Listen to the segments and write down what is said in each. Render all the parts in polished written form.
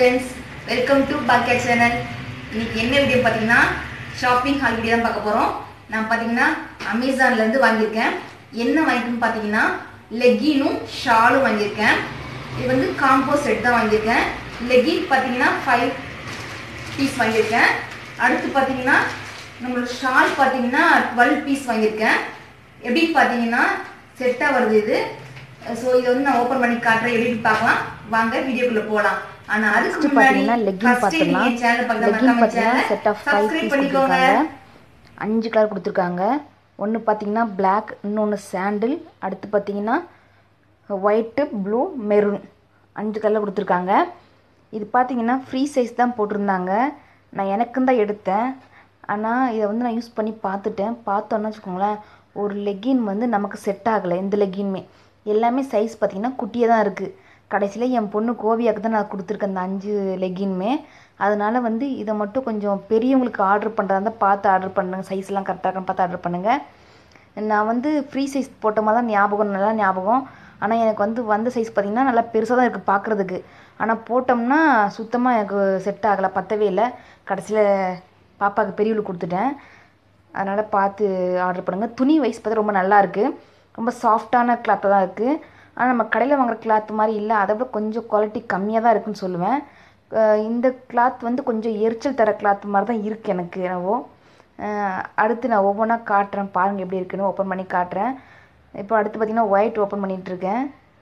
friends, welcome to Bhakia channel. இன்னைக்கு என்ன video பாத்தீங்கன்னா ஷாப்பிங் ஹால் வீடியோ தான் பார்க்க போறோம். நான் பாத்தீங்கன்னா அமேசான்ல இருந்து வாங்கியிருக்கேன். என்ன வாங்கிருக்கேன்னு பாத்தீங்கன்னா லெகினும் ஷாலும் வாங்கியிருக்கேன். இது வந்து காம்போ செட் தான் வாங்கியிருக்கேன். லெகின் பாத்தீங்கன்னா 5 பீஸ் வாங்கியிருக்கேன். அடுத்து பாத்தீங்கன்னா நம்மளோட ஷால் பாத்தீங்கன்னா 12 பீஸ் வாங்கியிருக்கேன். எப்படி பாத்தீங்கன்னா செட்டா வருது இது. சோ இத வந்து நான் ஓபன் பண்ணி காட்றேன், எப்படி பார்க்கலாம் வாங்க வீடியோக்குள்ள போலாம். ஆனா அதுக்கு முன்னாடி லெகின் பார்த்தலாம். லெகின் பார்த்தீங்கன்னா செட் ஆஃப் 5 பீஸ் கொடுத்திருக்காங்க. 5 கலர் கொடுத்திருக்காங்க. ஒன்னு பாத்தீங்கன்னா Black, இன்னொன்னு சாண்டில், அடுத்து பாத்தீங்கன்னா ஒயிட், ப்ளூ, மெரூன் 5 கலர் கொடுத்திருக்காங்க. இது பாத்தீங்கன்னா ஃப்ரீ சைஸ் தான் போட்டிருந்தாங்க. நான் எனக்கு தான் எடுத்தேன். ஆனா இத வந்து நான் யூஸ் பண்ணி பார்த்தோம்னா வெச்சுக்கோங்களேன், ஒரு லெகின் வந்து நமக்கு செட் ஆகல. இந்த லெகின்மே எல்லாமே சைஸ் பாத்தீங்கன்னா குட்டியா தான் இருக்கு. கடைசில என் பொண்ணு கோவியாக்கு தான் நான் கொடுத்துருக்கேன் அந்த 5 லெகின்மே. அதனால வந்து இதை மட்டும் கொஞ்சம் பெரியவங்களுக்கு ஆர்டர் பண்ணுறதா பார்த்து ஆர்டர் பண்ணுங்க. சைஸ்லாம் கரெக்டாக இருக்குன்னு பார்த்து ஆர்டர் பண்ணுங்க. நான் வந்து ஃப்ரீ சைஸ் போட்ட மாதிரி தான் ஞாபகம், நல்லா ஞாபகம். ஆனால் எனக்கு வந்து வந்த சைஸ் பார்த்திங்கன்னா நல்லா பெருசாக தான் இருக்குது பார்க்குறதுக்கு. ஆனால் போட்டோம்னா சுத்தமாக எனக்கு செட் ஆகலை, பத்தவே இல்லை. கடைசியில் பாப்பாவுக்கு பெரியவளுக்கு கொடுத்துட்டேன். அதனால் பார்த்து ஆர்டர் பண்ணுங்கள். துணி வைஸ் பார்த்து ரொம்ப நல்லா இருக்குது. ரொம்ப சாஃப்டான கிளாத்தாக தான் இருக்குது. ஆனால் நம்ம கடையில் வாங்குற கிளாத் மாதிரி இல்லை, அதை விட கொஞ்சம் குவாலிட்டி கம்மியாக தான் இருக்குதுன்னு சொல்லுவேன். இந்த கிளாத் வந்து கொஞ்சம் எரிச்சல் தர கிளாத் மாதிரி தான் இருக்குது எனக்கு என்னவோ. அடுத்து நான் ஒவ்வொன்றா காட்டுறேன், பாருங்கள் எப்படி இருக்குன்னு. ஓப்பன் பண்ணி காட்டுறேன். இப்போ அடுத்து பார்த்திங்கன்னா ஒயிட் ஓப்பன் பண்ணிகிட்ருக்கேன்.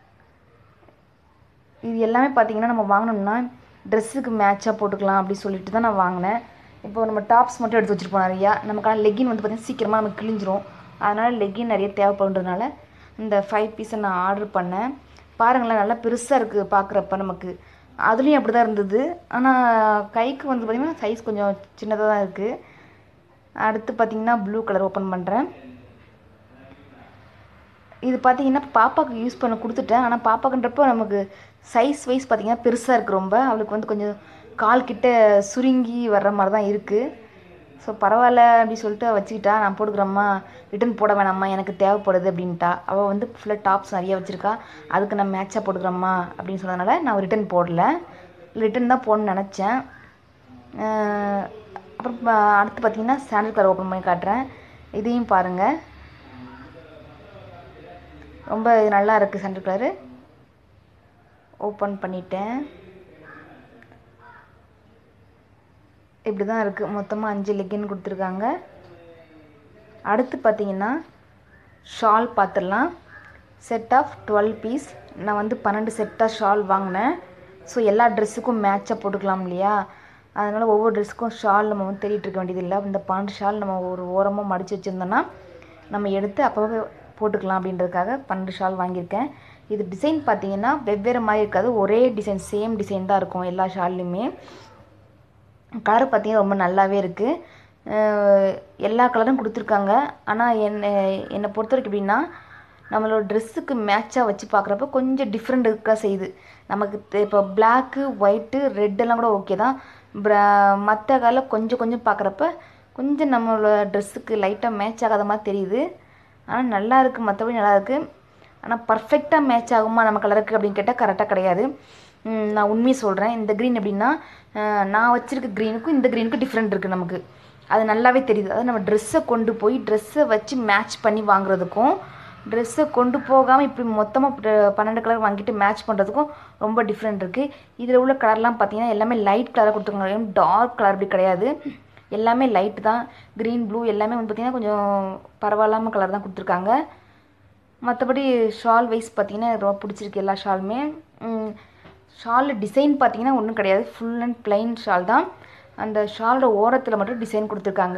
இது எல்லாமே பார்த்திங்கன்னா நம்ம வாங்கினோம்னா ட்ரெஸ்ஸுக்கு மேட்சாக போட்டுக்கலாம் அப்படின்னு சொல்லிட்டு தான் நான் வாங்கினேன். இப்போ நம்ம டாப்ஸ் மட்டும் எடுத்து வச்சுருப்போம் நிறையா. நமக்கான லெகின் வந்து பார்த்திங்கன்னா சீக்கிரமாக நமக்கு கிழிஞ்சிரும். அதனால் லெகின் நிறைய தேவைப்படுறதுனால இந்த 5 பீஸை நான் ஆர்டர் பண்ணேன். பாருங்களேன், நல்லா பெருசாக இருக்குது பார்க்குறப்ப நமக்கு. அதுலேயும் அப்படி தான் இருந்தது. ஆனால் கைக்கு வந்து பார்த்திங்கன்னா சைஸ் கொஞ்சம் சின்னதாக தான் இருக்குது. அடுத்து பார்த்திங்கன்னா ப்ளூ கலர் ஓப்பன் பண்ணுறேன். இது பார்த்திங்கன்னா பாப்பாவுக்கு யூஸ் பண்ண கொடுத்துட்டேன். ஆனால் பாப்பாக்குன்றப்போ நமக்கு சைஸ் வைஸ் பார்த்திங்கன்னா பெருசாக இருக்குது ரொம்ப. அவளுக்கு வந்து கொஞ்சம் கால் கிட்ட சுருங்கி வர்ற மாதிரி தான் இருக்குது. ஸோ பரவாயில்ல அப்படி சொல்லிட்டு வச்சுக்கிட்டா. நான் போட்டுக்கிறம்மா, ரிட்டன் போட வேணாம்மா, எனக்கு தேவைப்படுது அப்படின்ட்டா. அவள் வந்து ஃபுல்லாக டாப்ஸ் நிறைய வச்சுருக்கா, அதுக்கு நான் மேட்சாக போட்டுக்கிறம்மா அப்படின்னு சொன்னதுனால நான் ரிட்டன் போடல. ரிட்டன் தான் போடணும்னு நினச்சேன். அப்புறம் அடுத்து பார்த்திங்கன்னா சாண்டில் கலர் ஓப்பன் பண்ணி காட்டுறேன். இதையும் பாருங்கள், ரொம்ப நல்லா இருக்குது சாண்டில் கலரு. ஓப்பன் பண்ணிட்டேன். இப்படி தான் இருக்குது. மொத்தமாக 5 லெகின் கொடுத்துருக்காங்க. அடுத்து பார்த்திங்கன்னா ஷால் பார்த்துடலாம். Set of 12 piece. நான் வந்து 12 செட்டாக ஷால் வாங்கினேன். ஸோ எல்லா ட்ரெஸ்ஸுக்கும் மேட்சாக போட்டுக்கலாம் இல்லையா. அதனால் ஒவ்வொரு ட்ரெஸ்ஸுக்கும் ஷால் நம்ம வந்து தேடிட்டு இருக்க வேண்டியதில்லை. இந்த 12 ஷால் நம்ம ஒரு ஓரமாக மடித்து வச்சுருந்தோன்னா நம்ம எடுத்து அப்போவே போட்டுக்கலாம் அப்படின்றதுக்காக 12 ஷால் வாங்கியிருக்கேன். இது டிசைன் பார்த்திங்கன்னா வெவ்வேறு மாதிரி இருக்காது, ஒரே டிசைன், சேம் டிசைன் தான் இருக்கும் எல்லா ஷால்லையுமே. கலர் பார்த்திங்கன்னா ரொம்ப நல்லாவே இருக்குது. எல்லா கலரும் கொடுத்துருக்காங்க. ஆனால் என்னை பொறுத்த வரைக்கும் எப்படின்னா, நம்மளோட ட்ரெஸ்ஸுக்கு மேட்சாக வச்சு பார்க்குறப்ப கொஞ்சம் டிஃப்ரெண்ட் இருக்கா செய்யுது நமக்கு. இப்போ பிளாக்கு, ஒயிட்டு, ரெட்டெல்லாம் கூட ஓகே தான். மற்ற கலர் கொஞ்சம் கொஞ்சம் பார்க்குறப்ப கொஞ்சம் நம்மளோட ட்ரெஸ்ஸுக்கு லைட்டாக மேட்ச் ஆகாத மாதிரி தெரியுது. ஆனால் நல்லா இருக்குது, மற்றபடி நல்லா இருக்குது. ஆனால் பர்ஃபெக்டாக மேட்ச் ஆகுமா நம்ம கலருக்கு அப்படின்னு கேட்டால் கரெக்டாக கிடையாது. நான் உண்மையை சொல்கிறேன். இந்த க்ரீன் எப்படின்னா, நான் வச்சுருக்க க்ரீனுக்கும் இந்த க்ரீனுக்கும் டிஃப்ரெண்ட் இருக்குது நமக்கு. அது நல்லாவே தெரியுது. அதாவது நம்ம ட்ரெஸ்ஸை கொண்டு போய் ட்ரெஸ்ஸை வச்சு மேட்ச் பண்ணி வாங்குறதுக்கும், ட்ரெஸ்ஸை கொண்டு போகாமல் இப்படி மொத்தமாக 12 கலர் வாங்கிட்டு மேட்ச் பண்ணுறதுக்கும் ரொம்ப டிஃப்ரெண்ட் இருக்குது. இதில் உள்ள கலர்லாம் பார்த்திங்கன்னா எல்லாமே லைட் கலராக கொடுத்துருக்காங்க, டார்க் கலர் அப்படி கிடையாது. எல்லாமே லைட்டு தான். க்ரீன், ப்ளூ எல்லாமே வந்து பார்த்திங்கன்னா கொஞ்சம் பரவாயில்லாமல் கலர் தான் கொடுத்துருக்காங்க. மற்றபடி ஷால் வைஸ் பார்த்திங்கன்னா ரொம்ப பிடிச்சிருக்கு எல்லா ஷாலுமே. ஷாலில் டிசைன் பார்த்திங்கன்னா ஒன்றும் கிடையாது, ஃபுல் அண்ட் பிளைன் ஷால் தான். அந்த ஷாலோட ஓரத்தில் மட்டும் டிசைன் கொடுத்துருக்காங்க.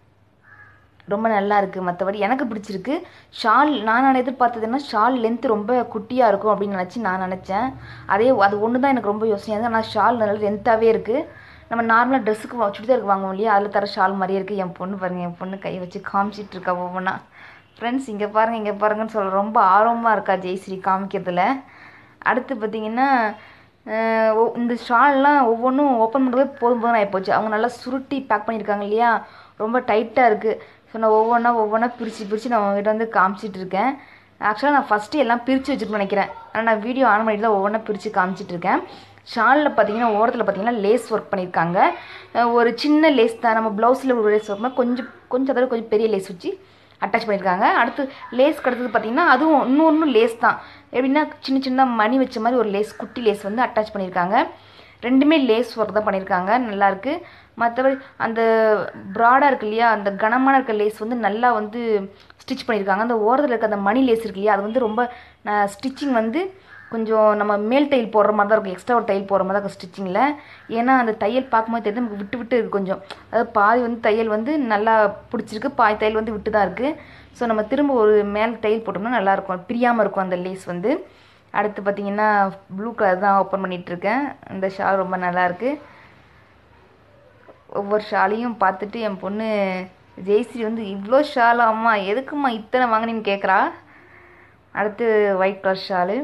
ரொம்ப நல்லா இருக்குது, மற்றபடி எனக்கு பிடிச்சிருக்கு. ஷால் நான் எதிர்பார்த்ததுன்னா ஷால் லென்த்து ரொம்ப குட்டியாக இருக்கும் அப்படின்னு நான் நினச்சேன். அது ஒன்று தான் எனக்கு ரொம்ப யோசனையாக இருக்குது. ஆனால் ஷால் நல்லா லென்த்தாகவே இருக்குது. நம்ம நார்மலாக ட்ரெஸ்ஸுக்கு சுடிதாருக்கு வாங்குவோம் இல்லையா, அதில் தர ஷால் மாதிரியே இருக்குது. என் பொண்ணு பாருங்கள், என் பொண்ணு கை வச்சு காமிச்சிட்டு இருக்கா ஒவ்வொன்றா. ஃப்ரெண்ட்ஸ் இங்கே பாருங்கள், இங்கே பாருங்கன்னு சொல்ல ரொம்ப ஆர்வமாக இருக்கா ஜெயஸ்ரீ காமிக்கிறதுல. அடுத்து பார்த்திங்கன்னா இந்த ஷால்லாம் ஒவ்வொன்றும் ஓப்பன் பண்ணுறதே போதும் ஆகிப்போச்சு. அவங்க நல்லா சுருட்டி பேக் பண்ணியிருக்காங்க இல்லையா, ரொம்ப டைட்டாக இருக்குது. ஸோ நான் ஒவ்வொன்றா பிரித்து நான் உங்கள்கிட்ட வந்து காமிச்சிட்டு இருக்கேன். ஆக்சுவலாக நான் ஃபஸ்ட்டு எல்லாம் பிரித்து வச்சுருக்கேன்னு நினைக்கிறேன். ஆனால் நான் வீடியோ ஆன் பண்ணிட்டு தான் ஒவ்வொன்றா பிரித்து காமிச்சிட்ருக்கேன். ஷாலில் பார்த்தீங்கன்னா ஓரத்தில் பார்த்தீங்கன்னா லேஸ் ஒர்க் பண்ணியிருக்காங்க. ஒரு சின்ன லேஸ் தான், நம்ம ப்ளவுஸில் ஒரு லேஸ் ஒர்க் கொஞ்சம் அதாவது கொஞ்சம் பெரிய லேஸ் வச்சு அட்டாச் பண்ணியிருக்காங்க. அடுத்து லேஸ் அடுத்தது பார்த்தீங்கன்னா அதுவும் இன்னொன்று லேஸ் தான், எப்படின்னா சின்ன சின்ன மணி வச்ச மாதிரி ஒரு லேஸ், குட்டி லேஸ் வந்து அட்டாச் பண்ணியிருக்காங்க. ரெண்டுமே லேஸ் ஒர்க் தான் பண்ணியிருக்காங்க, நல்லாயிருக்கு. மற்றபடி அந்த ப்ராடாக இருக்கு இல்லையா, அந்த கனமான இருக்க லேஸ் வந்து நல்லா வந்து ஸ்டிச் பண்ணியிருக்காங்க. அந்த ஓரத்தில் இருக்க அந்த மணி லேஸ் இருக்கு இல்லையா, அது வந்து ரொம்ப ஸ்டிச்சிங் வந்து கொஞ்சம் நம்ம மேல் தையல் போடுற மாதிரி தான் இருக்கும், எக்ஸ்ட்ரா ஒரு தையல் போடுற மாதிரி தான் இருக்கும் ஸ்டிச்சிங்கில். ஏன்னா அந்த தையல் பார்க்கும்போது தெரியுது நமக்கு விட்டு விட்டு இருக்குது கொஞ்சம், அதாவது பாதி வந்து தையல் வந்து நல்லா பிடிச்சிருக்கு, பாதி தையல் வந்து விட்டு தான் இருக்குது. ஸோ நம்ம திரும்ப ஒரு மேல் தையல் போட்டோம்னா நல்லாயிருக்கும், பிரியாமல் இருக்கும் அந்த லேஸ் வந்து. அடுத்து பார்த்திங்கன்னா ப்ளூ கலர் தான் ஓப்பன் பண்ணிகிட்ருக்கேன். இந்த ஷால் ரொம்ப நல்லாயிருக்கு. ஒவ்வொரு ஷாலையும் பார்த்துட்டு என் பொண்ணு ஜெயஸ்ரீ வந்து இவ்வளோ ஷாலாம்மா, எதுக்கும்மா இத்தனை வாங்கினேன்னு கேட்குறா. அடுத்து ஒயிட் கலர் ஷாலு.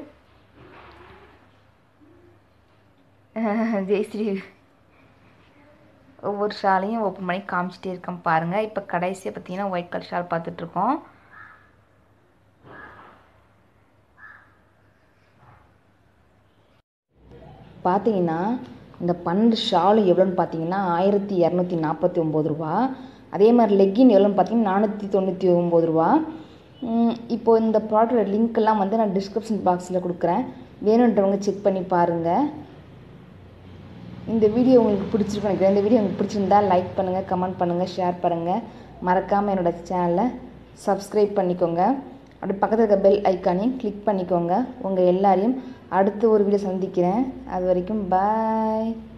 ஜெயஸ்ரீ ஒவ்வொரு ஷாலையும் ஓப்பன் பண்ணி காமிச்சிட்டே இருக்கேன் பாருங்கள். இப்போ கடைசியாக பார்த்தீங்கன்னா ஒயிட் கலர் ஷால் பார்த்துட்ருக்கோம். பார்த்தீங்கன்னா இந்த 12 ஷாலு எவ்வளோன்னு பார்த்தீங்கன்னா 1249 ரூபா. அதே மாதிரி லெக்கின் எவ்வளோன்னு பார்த்தீங்கன்னா 499 ரூபா. இப்போது இந்த ப்ராடக்டோட லிங்க்கெல்லாம் வந்து நான் டிஸ்கிரிப்ஷன் பாக்ஸில் கொடுக்குறேன், வேணுன்றவங்க செக் பண்ணி பாருங்கள். இந்த வீடியோ உங்களுக்கு பிடிச்சிருக்கும் நினைக்கிறேன். இந்த வீடியோ உங்களுக்கு பிடிச்சிருந்தா லைக் பண்ணுங்கள், கமெண்ட் பண்ணுங்கள், ஷேர் பண்ணுங்கள். மறக்காமல் என்னோடய சேனலை சப்ஸ்கிரைப் பண்ணிக்கோங்க. அப்படி பக்கத்தில் இருக்க பெல் ஐக்கானையும் கிளிக் பண்ணிக்கோங்க. உங்கள் எல்லாரையும் அடுத்து ஒரு வீடியோ சந்திக்கிறேன். அது வரைக்கும் பாய்.